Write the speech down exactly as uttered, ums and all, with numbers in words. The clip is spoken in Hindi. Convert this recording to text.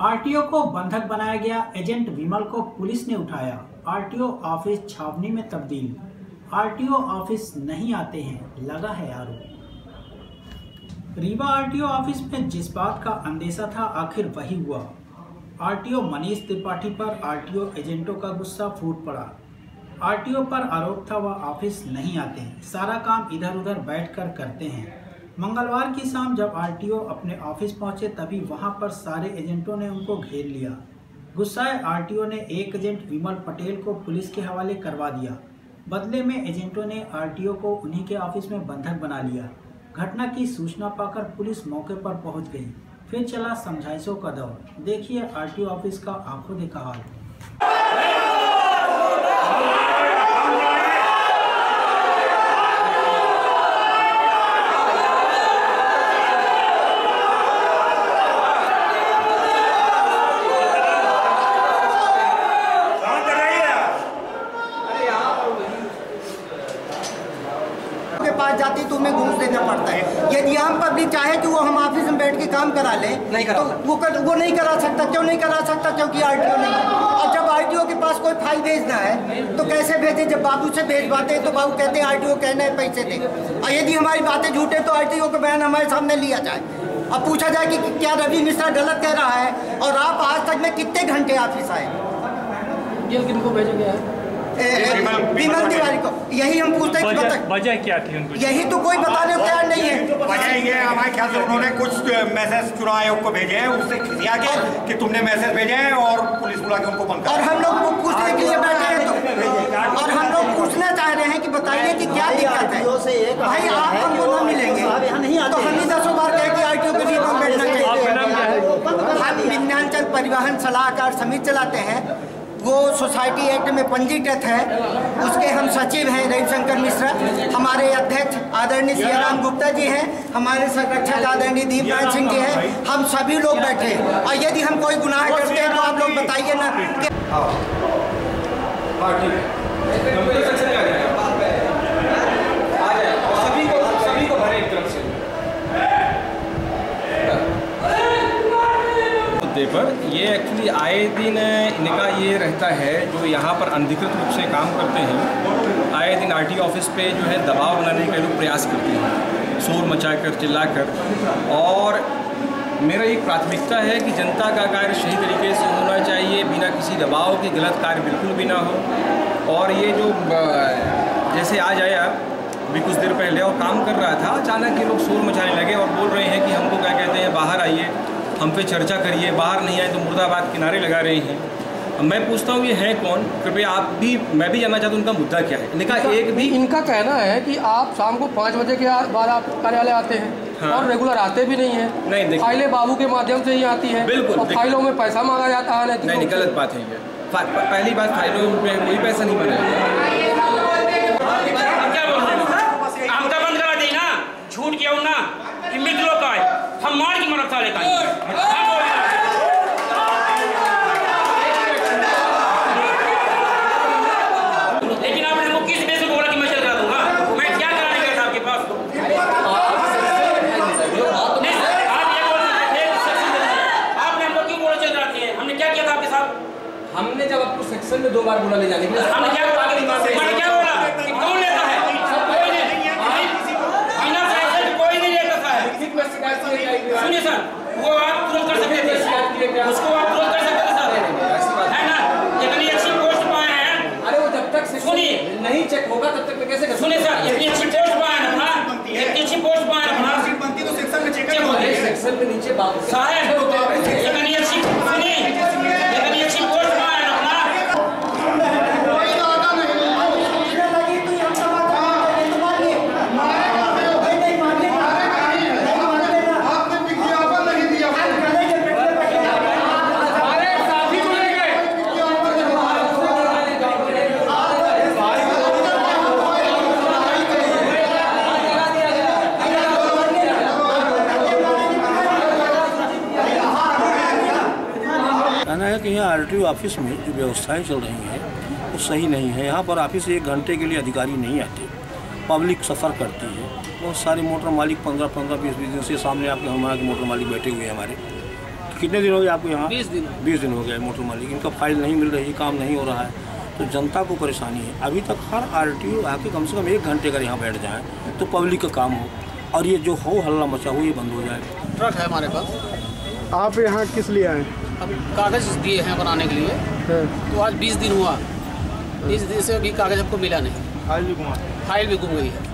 आरटीओ को बंधक बनाया गया। एजेंट विमल को पुलिस ने उठाया। आरटीओ ऑफिस छावनी में तब्दील। आरटीओ ऑफिस नहीं आते हैं, लगा है आरोप। रीवा आरटीओ ऑफिस में जिस बात का अंदेशा था आखिर वही हुआ। आरटीओ मनीष त्रिपाठी पर आरटीओ एजेंटों का गुस्सा फूट पड़ा। आरटीओ पर आरोप था वह ऑफिस नहीं आते हैं, सारा काम इधर उधर बैठकर करते हैं। मंगलवार की शाम जब आरटीओ अपने ऑफिस पहुंचे तभी वहां पर सारे एजेंटों ने उनको घेर लिया। गुस्साए आरटीओ ने एक एजेंट विमल पटेल को पुलिस के हवाले करवा दिया। बदले में एजेंटों ने आरटीओ को उन्हीं के ऑफिस में बंधक बना लिया। घटना की सूचना पाकर पुलिस मौके पर पहुंच गई। फिर चला समझाइशों का दौर। देखिए आरटीओ ऑफिस का आंखों देखा हाल। पास जाती तो उन्हें घूस देना पड़ता है। यदि आम पब्लिक चाहे कि वो हम ऑफिस में बैठ के काम करा ले नहीं करा तो वो कर, वो नहीं करा सकता। क्यों नहीं करा सकता? क्योंकि आरटीओ नहीं। और जब आरटीओ के पास कोई फाइल भेजना है तो कैसे भेजे? जब बाबू से भेजवाते हैं तो बाबू कहते हैं आरटीओ कहना है पैसे दे। और यदि हमारी बातें झूठे तो आरटीओ का बयान हमारे सामने लिया जाए। अब पूछा जाए कि क्या रवि मिश्रा गलत कह रहा है और आप आज तक में कितने घंटे ऑफिस आए? ये किनको भेजा गया है? विमल तिवारी को। यही हम पूछते हैं कि वजह क्या थी उनको? यही तो कोई बताने को तैयार नहीं है। वजह ये हमारे ख्याल से उन्होंने कुछ मैसेज चुनाव आयोग को भेजे हैं, उससे खिसिया के कि तुमने मैसेज भेजे हैं और पुलिस बुला के उनको बंद कर। और हम लोग पूछने के लिए बैठे हैं तो और हम लोग पूछना चाह रहे हैं कि बताइए कि क्या दिक्कत है। भाई आप हमको न मिलेंगे तो हम ही दसों बार कहें कि आरटीओ के लिए हम बैठना चाहिए। हम विन्यांचल परिवहन सलाहकार समिति चलाते हैं। वो सोसाइटी एक्ट में पंजीकृत है। उसके हम सचिव हैं रविशंकर मिश्रा। हमारे अध्यक्ष आदरणीय सियाराम गुप्ता जी हैं। हमारे संरक्षक आदरणीय दीपनाथ सिंह जी हैं। हम सभी लोग बैठे हैं। और यदि हम कोई गुनाह करते हैं तो आप लोग बताइए ना। पर ये एक्चुअली आए दिन इनका ये रहता है जो यहाँ पर अनधिकृत रूप से काम करते हैं। आए दिन आरटीओ ऑफिस पे जो है दबाव बनाने का लोग प्रयास करते हैं, शोर मचाकर चिल्लाकर। और मेरा एक प्राथमिकता है कि जनता का कार्य सही तरीके से होना चाहिए, बिना किसी दबाव के गलत कार्य बिल्कुल भी ना हो। और ये जो जैसे आज आया भी कुछ देर पहले और काम कर रहा था, अचानक ये लोग शोर मचाने लगे और बोल रहे हैं कि हमको क्या कहते हैं बाहर आइए, हम पे चर्चा करिए, बाहर नहीं आए तो मुर्दाबाद किनारे लगा रहे हैं। अब मैं पूछता हूँ ये है कौन? कृपया आप भी, मैं भी जानना चाहता हूँ उनका मुद्दा क्या है। इनका एक भी इनका कहना है कि आप शाम को पाँच बजे के बाद आप कार्यालय आते हैं। हाँ। और रेगुलर आते भी नहीं है। नहीं, फाइलें बाबू के माध्यम से ही आती है। बिल्कुल। और फाइलों में पैसा मांगा जाता है। नहीं नहीं, गलत बात है ये। पहली बात, फाइलों में कोई पैसा नहीं मांगा। झूठ क्यों ना मित्रों का है, हम मार की मरता लेता है। लेकिन आपने हमको किस बेस में बोला कि मैं चल रहा दूंगा? मैं क्या कराने गया था आपके पास? नहीं सर, आप ये बोल रहे थे आपने हमको क्यों बोला चल रहा थे? हमने क्या किया था आपके साथ? हमने जब आपको सेक्शन में दो बार बोला ले जाने के लिए हमने क्या बोला? मैंने क्या बोला कि कौन लेता है? सुनिए सर, वो आप तुरंत कर सकते थे, उसको आप तुरंत कर सकते थे सर, है ना? इतनी अच्छी पोस्ट पाए हैं। अरे वो जब तक सुनिए नहीं चेक होगा तब तक मैं कैसे कर? सुनिए सर, इतनी अच्छी पोस्ट पाए हैं ना, इतनी अच्छी पोस्ट पाए हैं ना, बनती तो सेक्शन में चेक होती है। सेक्शन में नीचे बात साहब इतनी अच्छी सुनिए इतनी अच्छी पोस्ट पाए हैं ना। कहना है कि यहाँ आरटीओ ऑफिस में जो व्यवस्थाएं चल रही हैं वो सही नहीं है। यहाँ पर ऑफिस एक घंटे के लिए अधिकारी नहीं आते, पब्लिक सफ़र करती है। बहुत सारे मोटर मालिक पंद्रह पंद्रह बीस बीस दिन से सामने आपके हमारे मोटर मालिक बैठे हुए हैं हमारे, कितने दिन हो गए आपको यहाँ? बीस दिन बीस दिन हो गए मोटर मालिक, इनका फाइल नहीं मिल रही, काम नहीं हो रहा है, तो जनता को परेशानी है। अभी तक हर आरटीओ आके कम से कम एक घंटे अगर यहाँ बैठ जाए तो पब्लिक का काम हो, और ये जो हो हल्ला मचा हो ये बंद हो जाए। ट्रक है हमारे पास। आप यहाँ किस लिए आए? अब कागज दिए हैं बनाने के लिए, तो आज बीस दिन हुआ, बीस दिन से अभी कागज हमको मिला नहीं, फाइल भी गुम गई है।